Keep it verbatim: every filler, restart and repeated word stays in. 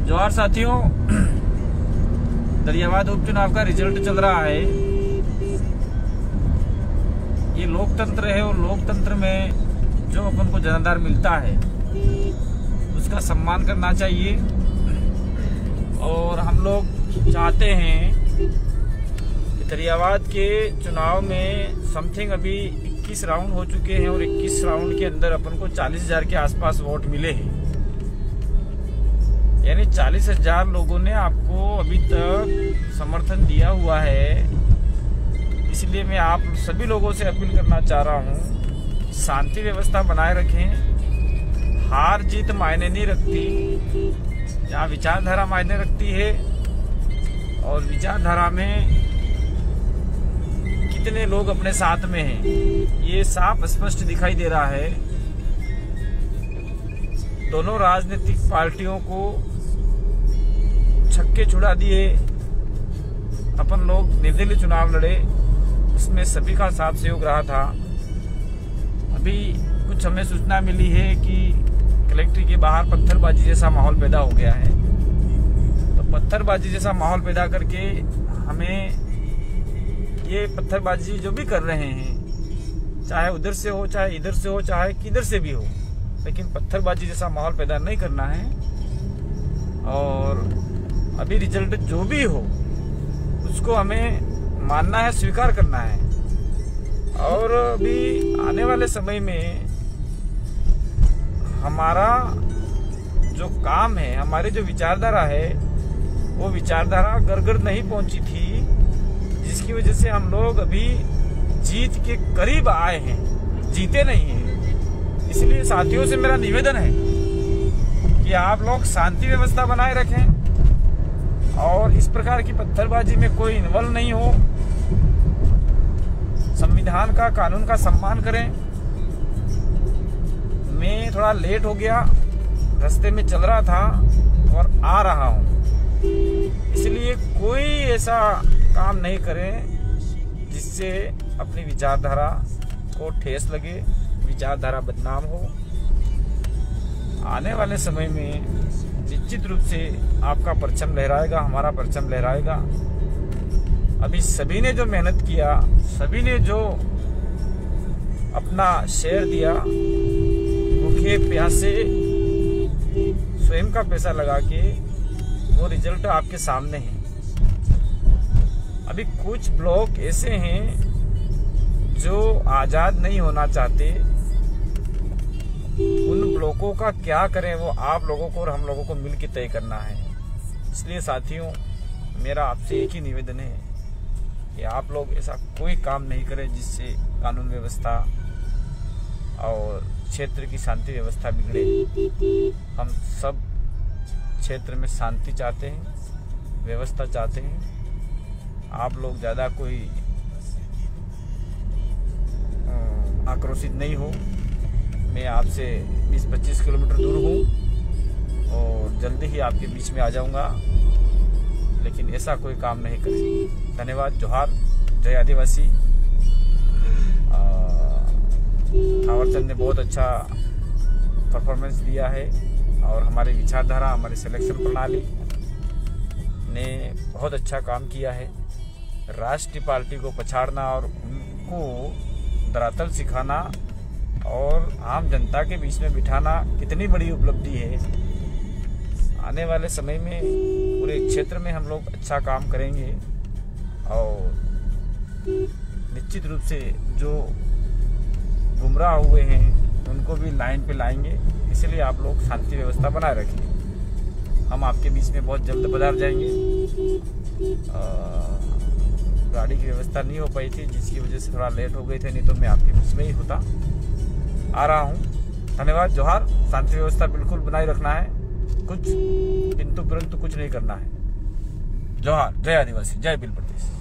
जोहार साथियों, दरियाबाद उपचुनाव का रिजल्ट चल रहा है। ये लोकतंत्र है और लोकतंत्र में जो अपन को जनाधार मिलता है उसका सम्मान करना चाहिए। और हम लोग चाहते हैं कि दरियाबाद के चुनाव में समथिंग अभी इक्कीस राउंड हो चुके हैं और इक्कीस राउंड के अंदर अपन को चालीस हजार के आसपास वोट मिले हैं। यानी चालीस हजार लोगों ने आपको अभी तक समर्थन दिया हुआ है। इसलिए मैं आप सभी लोगों से अपील करना चाह रहा हूँ, शांति व्यवस्था बनाए रखें। हार जीत मायने नहीं रखती, यहाँ विचारधारा मायने रखती है। और विचारधारा में कितने लोग अपने साथ में हैं ये साफ स्पष्ट दिखाई दे रहा है। दोनों राजनीतिक पार्टियों को छक्के छुड़ा दिए। अपन लोग निर्दलीय चुनाव लड़े, उसमें सभी का साथ सहयोग रहा था। अभी कुछ हमें सूचना मिली है कि कलेक्ट्री के बाहर पत्थरबाजी जैसा माहौल पैदा हो गया है। तो पत्थरबाजी जैसा माहौल पैदा करके हमें ये पत्थरबाजी जो भी कर रहे हैं, चाहे उधर से हो, चाहे इधर से हो, चाहे किधर से भी हो, लेकिन पत्थरबाजी जैसा माहौल पैदा नहीं करना है। और अभी रिजल्ट जो भी हो उसको हमें मानना है, स्वीकार करना है। और अभी आने वाले समय में हमारा जो काम है, हमारी जो विचारधारा है, वो विचारधारा घर घर नहीं पहुंची थी, जिसकी वजह से हम लोग अभी जीत के करीब आए हैं, जीते नहीं हैं। इसलिए साथियों से मेरा निवेदन है कि आप लोग शांति व्यवस्था बनाए रखें और इस प्रकार की पत्थरबाजी में कोई इन्वॉल्व नहीं हो। संविधान का, कानून का सम्मान करें। मैं थोड़ा लेट हो गया, रास्ते में चल रहा था और आ रहा हूं, इसलिए कोई ऐसा काम नहीं करें जिससे अपनी विचारधारा को ठेस लगे, विचारधारा बदनाम हो। आने वाले समय में निश्चित रूप से आपका परचम लहराएगा, हमारा परचम लहराएगा। अभी सभी ने जो मेहनत किया, सभी ने जो अपना शेयर दिया, भूखे प्यासे स्वयं का पैसा लगा के, वो रिजल्ट आपके सामने है। अभी कुछ ब्लॉक ऐसे हैं जो आजाद नहीं होना चाहते। उन ब्लॉकों का क्या करें वो आप लोगों को और हम लोगों को मिलकर तय करना है। इसलिए साथियों, मेरा आपसे एक ही निवेदन है कि आप लोग ऐसा कोई काम नहीं करें जिससे कानून व्यवस्था और क्षेत्र की शांति व्यवस्था बिगड़े। हम सब क्षेत्र में शांति चाहते हैं, व्यवस्था चाहते हैं। आप लोग ज्यादा कोई आक्रोशित नहीं हो। मैं आपसे बीस पच्चीस किलोमीटर दूर हूँ और जल्दी ही आपके बीच में आ जाऊंगा, लेकिन ऐसा कोई काम नहीं करें। धन्यवाद। जोहार। जय आदिवासी। थावरचंद ने बहुत अच्छा परफॉर्मेंस दिया है और हमारी विचारधारा, हमारी सिलेक्शन प्रणाली ने बहुत अच्छा काम किया है। राष्ट्रीय पार्टी को पछाड़ना और उनको धरातल सिखाना और आम जनता के बीच में बिठाना कितनी बड़ी उपलब्धि है। आने वाले समय में पूरे क्षेत्र में हम लोग अच्छा काम करेंगे और निश्चित रूप से जो गुमराह हुए हैं उनको भी लाइन पे लाएंगे। इसलिए आप लोग शांति व्यवस्था बनाए रखें। हम आपके बीच में बहुत जल्द पधार जाएंगे। गाड़ी की व्यवस्था नहीं हो पाई थी, जिसकी वजह से थोड़ा लेट हो गए थे, नहीं तो मैं आपके बीच में ही होता। आ रहा हूँ। धन्यवाद। जोहार। शांति व्यवस्था बिल्कुल बनाए रखना है, कुछ किंतु परंतु कुछ नहीं करना है। जोहार। जय आदिवासी। जय बिल प्रदेश।